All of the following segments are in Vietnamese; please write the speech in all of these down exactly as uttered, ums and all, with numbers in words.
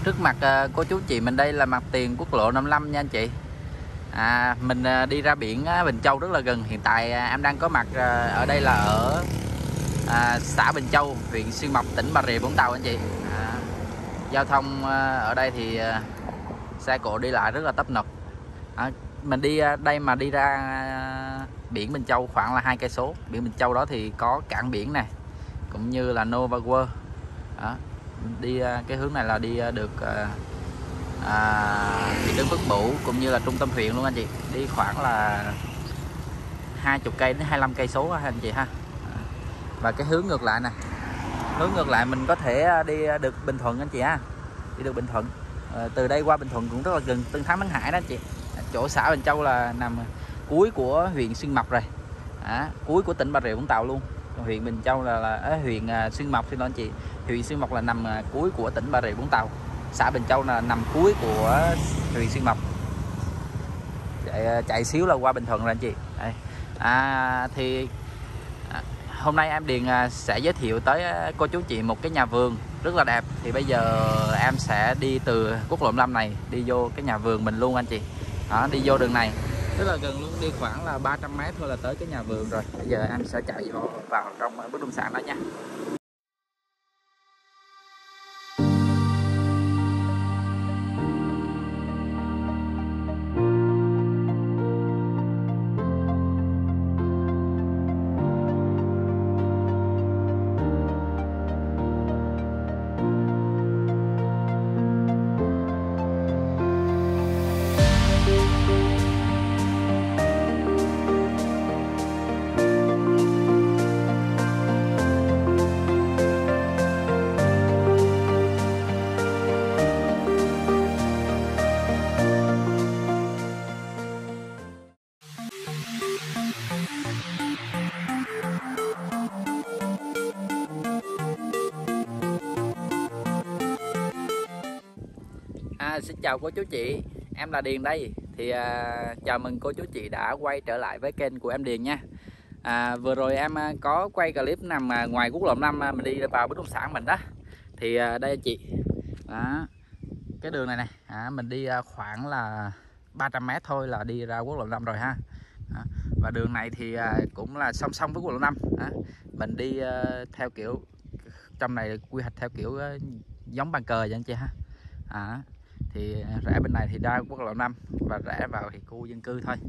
Trước mặt uh, cô chú chị mình đây là mặt tiền quốc lộ năm mươi lăm nha anh chị. À, mình uh, đi ra biển uh, Bình Châu rất là gần. Hiện tại uh, em đang có mặt uh, ở đây là ở uh, xã Bình Châu, huyện Xuyên Mộc, tỉnh Bà Rịa Vũng Tàu anh chị. À, giao thông uh, ở đây thì uh, xe cộ đi lại rất là tấp nập. À, mình đi uh, đây mà đi ra uh, biển Bình Châu khoảng là hai cây số. Biển Bình Châu đó thì có cảng biển này cũng như là Nova World. Đó. Đi cái hướng này là đi được à, thị trấn Phước Bửu cũng như là trung tâm huyện luôn anh chị, đi khoảng là hai mươi cây đến hai mươi lăm cây số anh chị ha. Và cái hướng ngược lại nè, hướng ngược lại mình có thể đi được Bình Thuận anh chị ha, đi được Bình Thuận. À, từ đây qua Bình Thuận cũng rất là gần, Tân Thắng, Nắng Hải đó anh chị. Chỗ xã Bình Châu là nằm cuối của huyện Xuyên Mộc rồi, à, cuối của tỉnh Bà Rịa Vũng Tàu luôn. Huyện Bình Châu là, là à, huyện à, Xuyên Mộc xin lỗi anh chị. Huyện Xuyên Mộc là nằm à, cuối của tỉnh Bà Rịa Vũng Tàu. Xã Bình Châu là nằm cuối của huyện Xuyên Mộc. Chạy, chạy xíu là qua Bình Thuận rồi anh chị. Đây. À, thì à, hôm nay em Điền à, sẽ giới thiệu tới à, cô chú chị một cái nhà vườn rất là đẹp. Thì bây giờ em sẽ đi từ quốc lộ năm mươi lăm này đi vô cái nhà vườn mình luôn anh chị. Đó, đi vô đường này rất là gần luôn, đi khoảng là ba trăm mét thôi là tới cái nhà vườn rồi. Bây giờ em sẽ chạy vào, vào trong bất động sản đó nha. À, xin chào cô chú chị, em là Điền đây. Thì à, chào mừng cô chú chị đã quay trở lại với kênh của em Điền nha. À, vừa rồi em có quay clip nằm ngoài quốc lộ năm mình đi vào bất động sản mình đó. Thì à, đây anh chị, đó, cái đường này này, à, mình đi khoảng là ba trăm mét thôi là đi ra quốc lộ năm rồi ha. À, và đường này thì à, cũng là song song với quốc lộ năm. À, mình đi à, theo kiểu trong này quy hoạch theo kiểu à, giống bàn cờ vậy anh chị ha. À, thì rẽ bên này thì ra quốc lộ năm và rẽ vào thì khu dân cư thôi.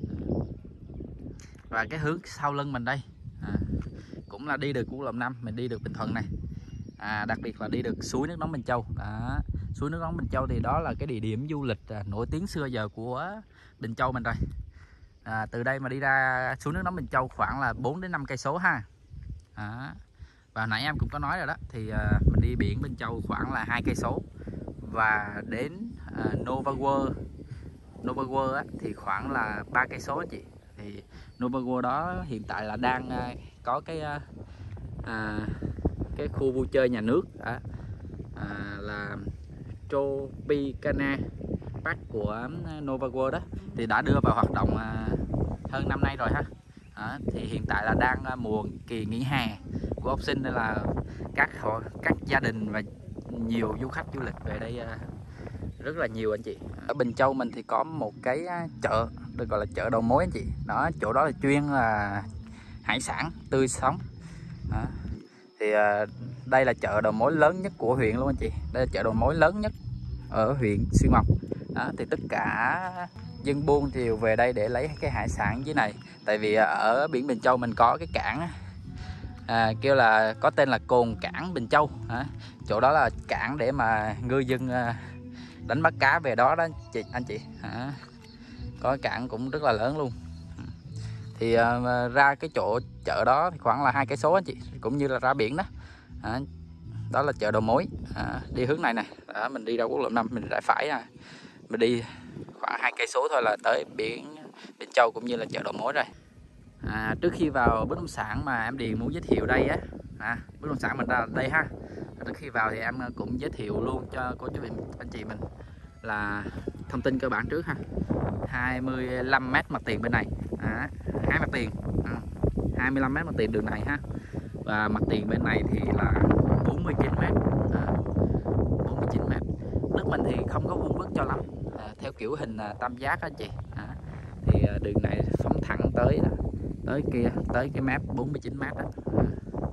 Và cái hướng sau lưng mình đây à, cũng là đi được quốc lộ năm, mình đi được Bình Thuận này. À, đặc biệt là đi được suối nước nóng Bình Châu. Đó. Suối nước nóng Bình Châu thì đó là cái địa điểm du lịch à, nổi tiếng xưa giờ của Bình Châu mình rồi. À, từ đây mà đi ra suối nước nóng Bình Châu khoảng là bốn đến năm cây số ha. Đó. Và nãy em cũng có nói rồi đó, thì à, mình đi biển Bình Châu khoảng là hai cây số. Và đến uh, Nova World Nova World á, thì khoảng là ba cây số chị. Thì Nova World đó hiện tại là đang uh, có cái uh, uh, cái khu vui chơi nhà nước uh, uh, là Tropicana Park của Nova World đó, thì đã đưa vào hoạt động uh, hơn năm nay rồi ha. Uh, thì hiện tại là đang uh, mùa kỳ nghỉ hè của học sinh, nên là các họ các gia đình và nhiều du khách du lịch về đây rất là nhiều anh chị. Ở Bình Châu mình thì có một cái chợ được gọi là chợ đầu mối anh chị. Đó, chỗ đó là chuyên là hải sản tươi sống. Đó. Thì đây là chợ đầu mối lớn nhất của huyện luôn anh chị. Đây là chợ đầu mối lớn nhất ở huyện Xuyên Mộc. Đó, thì tất cả dân buôn thì về đây để lấy cái hải sản dưới này. Tại vì ở biển Bình Châu mình có cái cảng À, kêu là có tên là cồn cảng Bình Châu. À, chỗ đó là cảng để mà ngư dân à, đánh bắt cá về đó đó chị anh chị. À, có cảng cũng rất là lớn luôn. Thì à, ra cái chỗ chợ đó thì khoảng là hai cây số anh chị, cũng như là ra biển đó. À, đó là chợ đầu mối. À, đi hướng này nè, à, mình đi ra quốc lộ năm mình rẽ phải à, mình đi khoảng hai cây số thôi là tới biển Bình Châu cũng như là chợ đầu mối rồi. À, trước khi vào bất động sản mà em Điền muốn giới thiệu đây á, à, bất động sản mình ra đây ha. Trước khi vào thì em cũng giới thiệu luôn cho cô chú anh chị mình là thông tin cơ bản trước ha. hai mươi lăm mét mặt tiền bên này, à, hai mặt tiền, à, hai mươi lăm mét mặt tiền đường này ha. Và mặt tiền bên này thì là bốn mươi chín mét, à, bốn mươi chín mét. mình thì không có vuông vức cho lắm, à, theo kiểu hình à, tam giác anh chị. À, thì à, đường này phóng thẳng tới đó, tới kia, tới cái mép bốn mươi chín mét đó. À,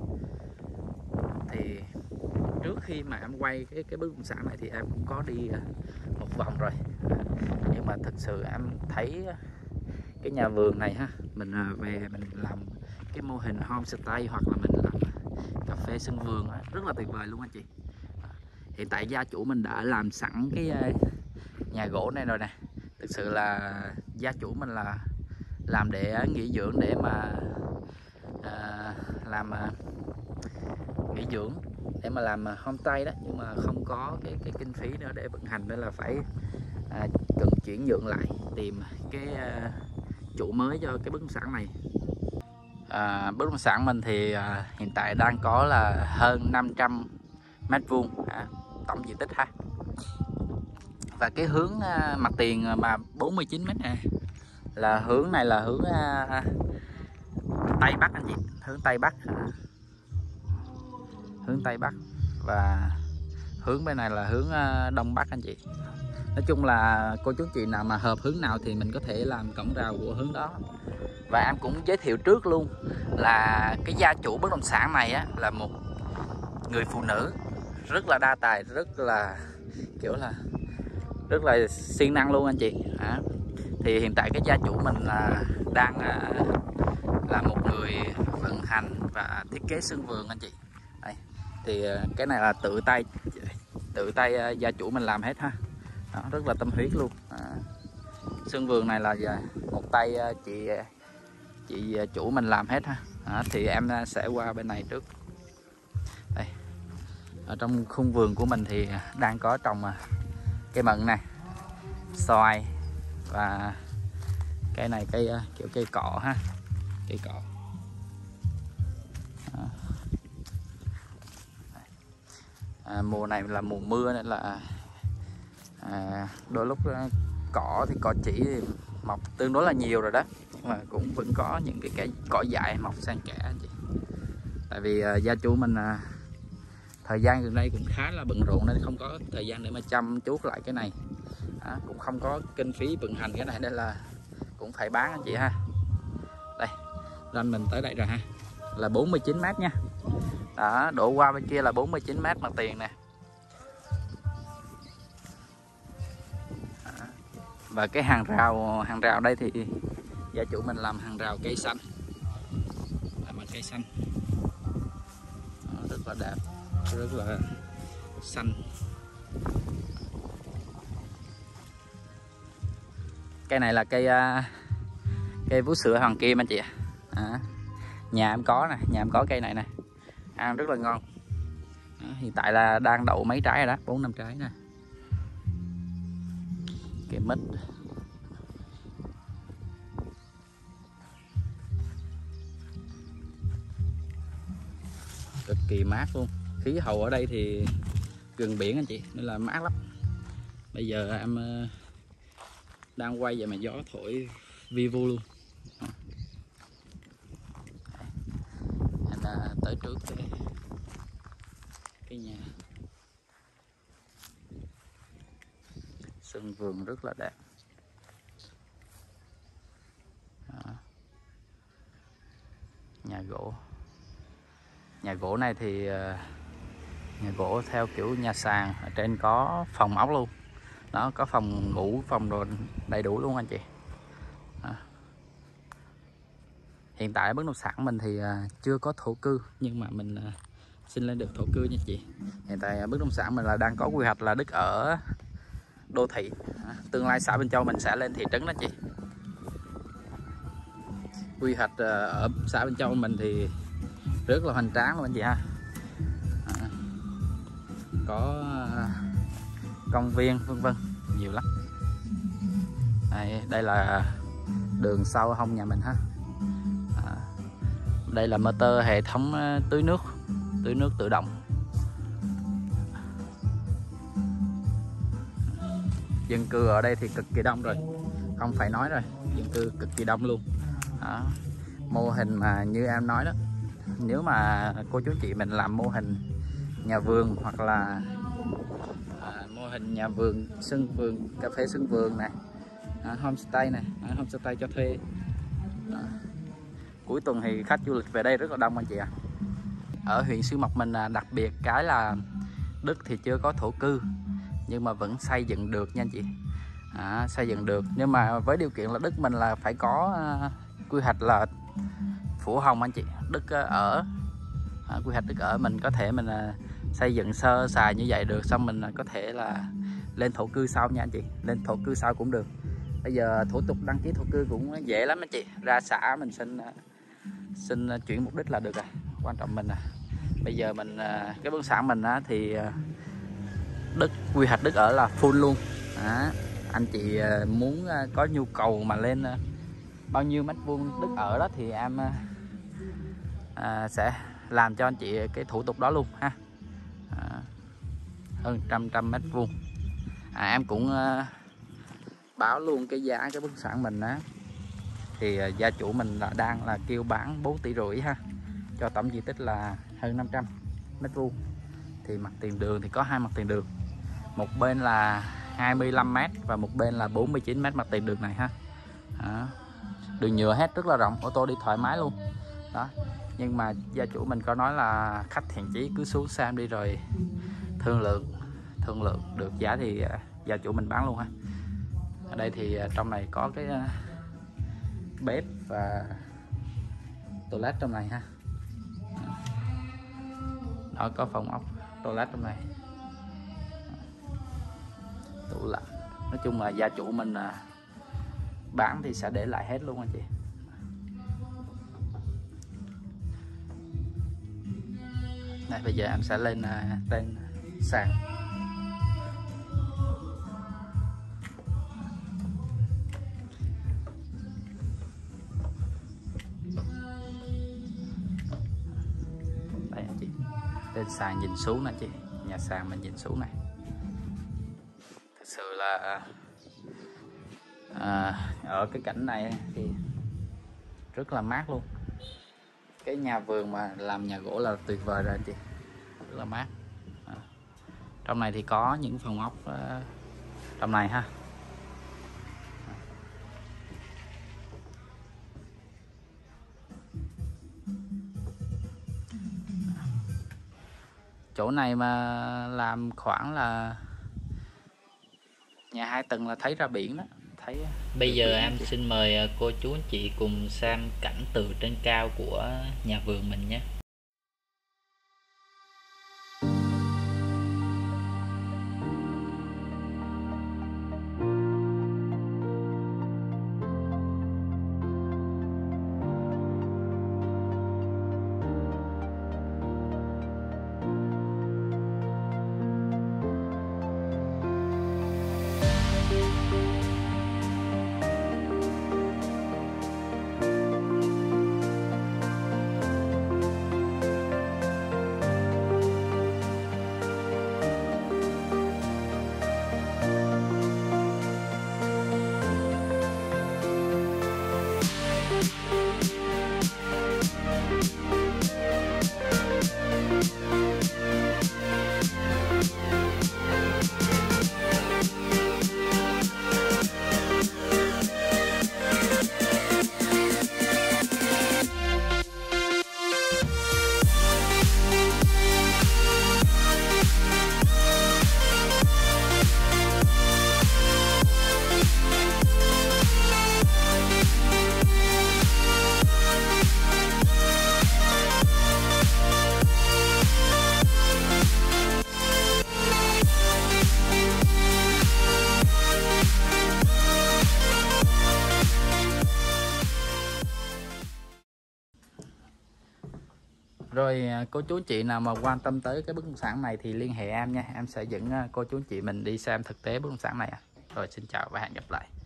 thì trước khi mà em quay cái cái bất động sản này thì em cũng có đi một vòng rồi, à, nhưng mà thực sự em thấy cái nhà vườn này ha, mình về mình làm cái mô hình homestay hoặc là mình làm cà phê sân vườn rất là tuyệt vời luôn anh chị. À, hiện tại gia chủ mình đã làm sẵn cái nhà gỗ này rồi nè. Thực sự là gia chủ mình là làm để nghỉ dưỡng, để mà à, làm à, nghỉ dưỡng để mà làm homestay đó, nhưng mà không có cái cái kinh phí nữa để vận hành, nên là phải à, cần chuyển nhượng lại, tìm cái à, chủ mới cho cái bất động sản này. À, bất động sản mình thì à, hiện tại đang có là hơn năm trăm mét vuông à, tổng diện tích ha. Và cái hướng à, mặt tiền mà bốn mươi chín mét này là hướng này là hướng à, Tây Bắc anh chị, hướng Tây Bắc, à, hướng Tây Bắc, và hướng bên này là hướng à, Đông Bắc anh chị. Nói chung là cô chú chị nào mà hợp hướng nào thì mình có thể làm cổng rào của hướng đó. Và em cũng giới thiệu trước luôn là cái gia chủ bất động sản này á, là một người phụ nữ rất là đa tài, rất là kiểu là rất là siêng năng luôn anh chị. À, thì hiện tại cái gia chủ mình là đang à, là một người vận hành và thiết kế sân vườn anh chị. Đây, thì cái này là tự tay tự tay gia chủ mình làm hết ha. Đó, rất là tâm huyết luôn. À, sân vườn này là một tay chị chị chủ mình làm hết ha. À, thì em sẽ qua bên này trước. Đây, ở trong khung vườn của mình thì đang có trồng cây mận này, xoài, và cây này cây kiểu cây cọ ha, cây cọ. À, mùa này là mùa mưa nên là à, đôi lúc cỏ thì cỏ chỉ thì mọc tương đối là nhiều rồi đó, nhưng mà cũng vẫn có những cái cây cỏ dại mọc xen kẽ anh chị. Tại vì à, gia chủ mình à, thời gian gần đây cũng khá là bận rộn nên không có thời gian để mà chăm chút lại cái này. À, cũng không có kinh phí vận hành cái này nên là cũng phải bán anh chị ha. Đây, ranh mình tới đây rồi ha, là bốn mươi chín mét nha. Đó, đổ qua bên kia là bốn mươi chín mét mặt tiền nè. Và cái hàng rào hàng rào đây thì gia chủ mình làm hàng rào cây xanh, làm bằng cây xanh. Đó, rất là đẹp, rất là xanh. Cây này là cây cây vú sữa hoàng kim anh chị. À, nhà em có nè, nhà em có cây này nè, ăn rất là ngon. Đó, hiện tại là đang đậu mấy trái rồi đó, bốn năm trái nè. Cây mít, cực kỳ mát luôn. Khí hậu ở đây thì gần biển anh chị nên là mát lắm. Bây giờ em đang quay vậy mà gió thổi vi vu luôn. Em đã tới trước cái, cái nhà. Sân vườn rất là đẹp. Đó. Nhà gỗ. Nhà gỗ này thì nhà gỗ theo kiểu nhà sàn, ở trên có phòng ốc luôn. Đó, có phòng ngủ, phòng đồ đầy đủ luôn anh chị. Đó. Hiện tại bất động sản mình thì chưa có thổ cư, nhưng mà mình xin lên được thổ cư nha chị. Hiện tại bất động sản mình là đang có quy hoạch là đất ở đô thị. Tương lai xã Bình Châu mình sẽ lên thị trấn đó chị. Quy hoạch ở xã Bình Châu mình thì rất là hoành tráng luôn anh chị ha. À, có công viên vân vân nhiều lắm. Đây, đây là đường sau hông nhà mình ha. À, đây là motor hệ thống tưới nước, tưới nước tự động. Dân cư ở đây thì cực kỳ đông rồi, không phải nói rồi, dân cư cực kỳ đông luôn. Đó. Mô hình mà như em nói đó, nếu mà cô chú chị mình làm mô hình nhà vườn hoặc là à, mô hình hình nhà vườn sân vườn, cà phê sân vườn này, à, homestay này, à, homestay cho thuê. À, cuối tuần thì khách du lịch về đây rất là đông anh chị ạ. À. Ở huyện Xuyên Mộc mình đặc biệt cái là đất thì chưa có thổ cư nhưng mà vẫn xây dựng được nha anh chị. À, xây dựng được nhưng mà với điều kiện là đất mình là phải có uh, quy hoạch là phủ hồng anh chị. Đất uh, ở à, quy hoạch đất ở mình có thể mình uh, xây dựng sơ sài như vậy được, xong mình uh, có thể là lên thổ cư sau nha anh chị. Lên thổ cư sau cũng được. Bây giờ thủ tục đăng ký thổ cư cũng dễ lắm anh chị. Ra xã mình xin uh, xin uh, chuyển mục đích là được rồi. Quan trọng mình uh, bây giờ mình uh, cái bất động sản mình uh, thì uh, đất quy hoạch đất ở là full luôn. Đó. Anh chị muốn có nhu cầu mà lên bao nhiêu mét vuông đất ở đó thì em à, sẽ làm cho anh chị cái thủ tục đó luôn ha. À, hơn trăm trăm mét vuông. À, em cũng à, báo luôn cái giá cái bất động sản mình á, thì à, gia chủ mình là đang là kêu bán bốn tỷ rưỡi ha, cho tổng diện tích là hơn năm trăm mét vuông. Thì mặt tiền đường thì có hai mặt tiền đường, một bên là hai mươi lăm mét và một bên là bốn mươi chín mét mặt tiền đường này ha. Đó. Đường nhựa hết rất là rộng, ô tô đi thoải mái luôn đó. Nhưng mà gia chủ mình có nói là khách thiện chí cứ xuống xem đi rồi thương lượng thương lượng được giá thì gia chủ mình bán luôn ha. Ở đây thì trong này có cái bếp và toilet trong này ha. Đó, có phòng ốc toilet trong này, tủ lạnh. Nói chung là gia chủ mình bán thì sẽ để lại hết luôn anh chị. Đây, bây giờ em sẽ lên lên sàn. Đây anh chị, lên sàn nhìn xuống nè chị, nhà sàn mình nhìn xuống này. Thật sự là à, ở cái cảnh này thì rất là mát luôn. Cái nhà vườn mà làm nhà gỗ là tuyệt vời rồi anh chị, rất là mát. À, trong này thì có những phòng ốc uh, trong này ha. Chỗ này mà làm khoảng là nhà hai tầng là thấy ra biển đó. Thấy bây giờ em xin mời cô chú anh chị cùng xem cảnh từ trên cao của nhà vườn mình nhé. Rồi cô chú anh chị nào mà quan tâm tới cái bất động sản này thì liên hệ em nha. Em sẽ dẫn cô chú anh chị mình đi xem thực tế bất động sản này. Rồi xin chào và hẹn gặp lại.